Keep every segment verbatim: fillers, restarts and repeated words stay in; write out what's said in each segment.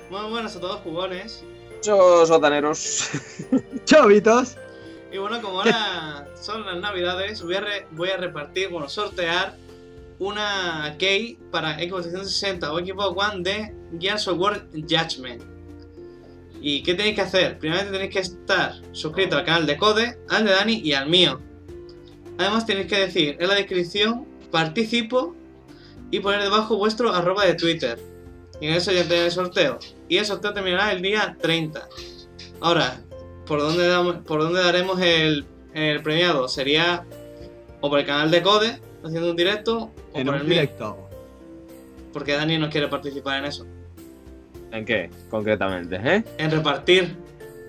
Muy buenas a todos, jugones. Muchos sotaneros. Chovitos. Y bueno, como ahora son las navidades, voy a, re voy a repartir, bueno, sortear una key para Xbox trescientos sesenta o Xbox One de Gears of War Judgment. ¿Y qué tenéis que hacer? Primeramente tenéis que estar suscritos al canal de Code, al de Dani y al mío. Además tenéis que decir en la descripción participo y poner debajo vuestro arroba de Twitter. Y en eso ya tenéis el sorteo. Y el sorteo terminará el día treinta. Ahora, ¿por dónde, damos, por dónde daremos el, el premiado? Sería o por el canal de Code, haciendo un directo, o En por un el directo. mío. Porque Dani no quiere participar en eso. ¿En qué? Concretamente, ¿eh? En repartir.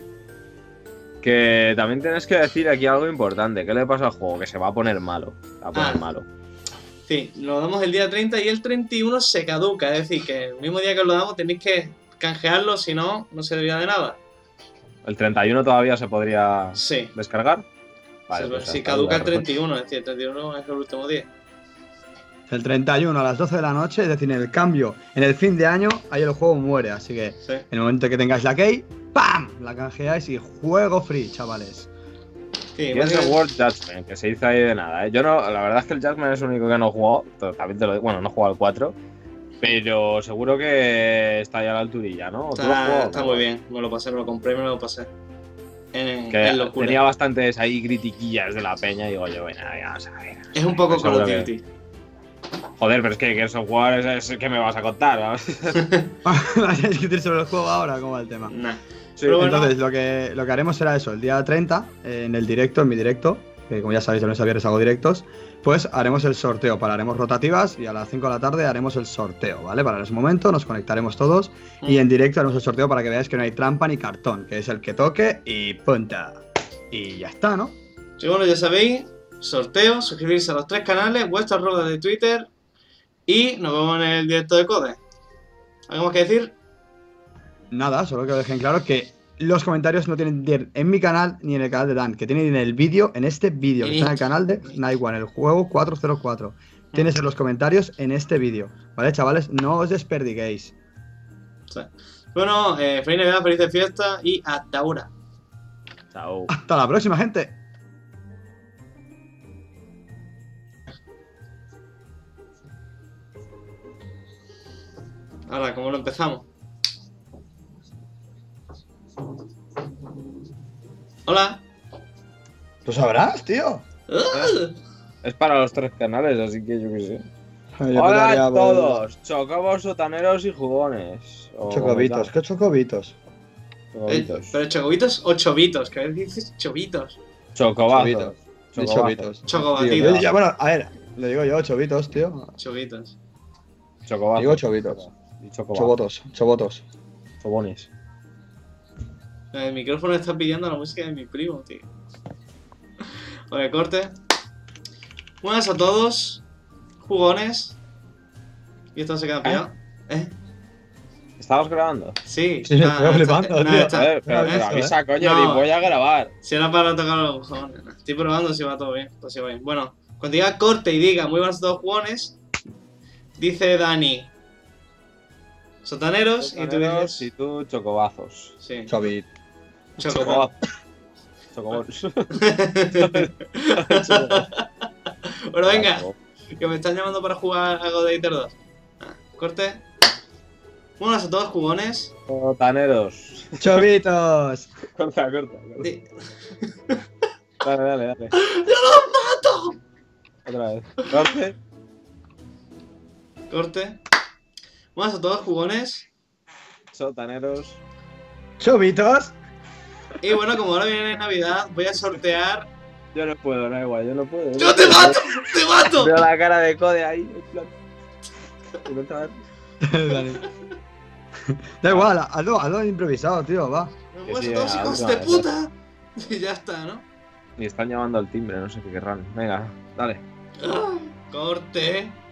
Que también tienes que decir aquí algo importante. ¿Qué le pasa al juego? Que se va a poner malo. Se va a poner Ah. malo. Sí, lo damos el día treinta y el treinta y uno se caduca. Es decir, que el mismo día que lo damos tenéis que canjearlo, si no, no serviría de nada. ¿El treinta y uno todavía se podría Sí. descargar? Vale, pues si hasta caduca el duda, treinta y uno, es decir, el treinta y uno es el último día. El treinta y uno a las doce de la noche, es decir, en el cambio, en el fin de año, ahí el juego muere. Así que Sí. en el momento que tengáis la key, ¡pam! La canjeáis y juego free, chavales. Sí, Gears of básicamente- War Judgment, que se hizo ahí de nada, ¿eh? Yo no, la verdad es que el Judgment es el único que no he jugado. También te lo digo, bueno, no he jugado al cuatro. Pero seguro que está ya a la alturilla, ¿no? ¿Tú lo has Está, jugado? está muy bien. Me lo pasé, me lo compré y me lo pasé. En, Que en locura. tenía bastantes ahí critiquillas de la peña y digo yo, bueno, ya vamos a ver. Es un poco Call Seguro of que- Duty. Joder, pero es que Gears of War es, es que me vas a contar, ¿no? ¿Vais a discutir sobre el juego ahora? ¿Cómo va el tema? Nah. Sí, Pero bueno, Entonces, lo que, lo que haremos será eso, el día treinta, eh, en el directo, en mi directo, que como ya sabéis, de lunes a viernes hago directos, pues haremos el sorteo, pararemos rotativas y a las cinco de la tarde haremos el sorteo, ¿vale? Para ese momento nos conectaremos todos y en directo haremos el sorteo para que veáis que no hay trampa ni cartón, que es el que toque y punta. Y ya está, ¿no? sí, bueno, ya sabéis, sorteo, suscribirse a los tres canales, vuestra arroba de Twitter y nos vemos en el directo de Code. ¿Algo más que decir? Nada, solo que dejen claro que los comentarios no tienen que ir en mi canal ni en el canal de Dan, que tienen en el vídeo, en este vídeo, que está en el canal de Night One, el juego cuatrocientos cuatro. Tienes en los comentarios en este vídeo, ¿vale, chavales? No os desperdiguéis. Sí. Bueno, eh, feliz Navidad, felices fiestas y hasta ahora. Chao. Hasta la próxima, gente. Ahora, ¿cómo lo empezamos? Hola. ¿Tú sabrás, tío? ¡Ugh! Es para los tres canales, así que yo qué sé. Yo Hola pensaría, a pues, todos, chocobos, sotaneros y jugones. O Chocobitos, ¿qué chocobitos? Eh, Chocobitos. ¿Pero chocobitos o chovitos? Que a veces dices chovitos. Chocobazos. Ni Chocobazos. chovitos. Chocobatidos. Tío, ya, bueno, a ver, le digo yo chovitos, tío. Chovitos. Chocobazos. Digo chovitos. Y chocobazos. Chobotos, chobotos. Chobones. El micrófono está pidiendo la música de mi primo, tío. Vale, corte. Buenas a todos, jugones. Y esto se queda pillado. ¿Eh? ¿Estamos grabando? Sí. Sí, me Ah, estoy está- flipando, no, tío. está- Joder, pero, no, pero eso, avisa, coño, No. ni voy a grabar. Si era para tocar los cojones. No. Estoy probando si va todo bien. Pues si va bien. Bueno, cuando diga corte y diga muy buenas a todos, jugones, dice Dani. Sotaneros, y tú Choconeros dices. y tú chocobazos. Sí. Chovit. Chocobot. Chocobazos. Bueno, venga. Que me están llamando para jugar a God Eater dos. Ah, corte. Buenas a todos, jugones. Sotaneros. Chovitos. Corta, corta, corta. Di- Dale, dale, dale. ¡Yo los mato! Otra vez. Corte. Corte. Buenas a todos, jugones. Sotaneros. Chovitos. Y bueno, como ahora viene Navidad, voy a sortear. Yo no puedo, no igual, yo no puedo. ¡Yo te mato! ¡Te mato! Veo la cara de Code ahí, en plan. Y no está- Dale. Da igual, hazlo, hazlo improvisado, tío, va. Buenas sí, a todos, venga, hijos última de vez, puta. Y ya está, ¿no? Y están llamando al timbre, no sé qué querrán. Venga, dale. Ah, corte.